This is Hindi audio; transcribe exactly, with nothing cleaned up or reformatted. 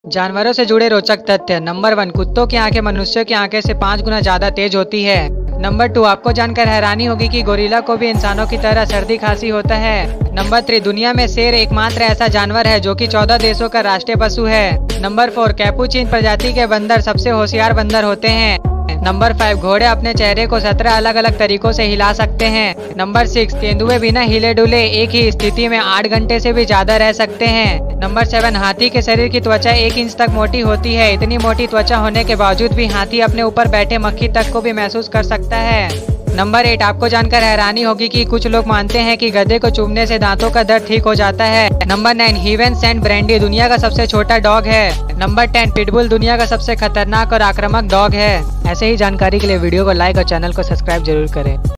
जानवरों से जुड़े रोचक तथ्य। नंबर वन, कुत्तों की आंखें मनुष्यों की आंखें से पाँच गुना ज्यादा तेज होती है। नंबर टू, आपको जानकर हैरानी होगी कि गोरिल्ला को भी इंसानों की तरह सर्दी खांसी होता है। नंबर थ्री, दुनिया में शेर एकमात्र ऐसा जानवर है जो कि चौदह देशों का राष्ट्रीय पशु है। नंबर फोर, कैपुचिन प्रजाति के बंदर सबसे होशियार बंदर होते हैं। नंबर फाइव, घोड़े अपने चेहरे को सत्रह अलग अलग तरीकों से हिला सकते हैं। नंबर सिक्स, तेंदुए बिना हिले डुले एक ही स्थिति में आठ घंटे से भी ज्यादा रह सकते हैं। नंबर सेवन, हाथी के शरीर की त्वचा एक इंच तक मोटी होती है। इतनी मोटी त्वचा होने के बावजूद भी हाथी अपने ऊपर बैठे मक्खी तक को भी महसूस कर सकता है। नंबर एट, आपको जानकर हैरानी होगी कि कुछ लोग मानते हैं कि गधे को चूमने से दांतों का दर्द ठीक हो जाता है। Number nine, heaven sent brandy दुनिया का सबसे छोटा डॉग है। नंबर टेन, पिटबुल दुनिया का सबसे खतरनाक और आक्रामक डॉग है। ऐसे ही जानकारी के लिए वीडियो को लाइक और चैनल को सब्सक्राइब जरूर करें।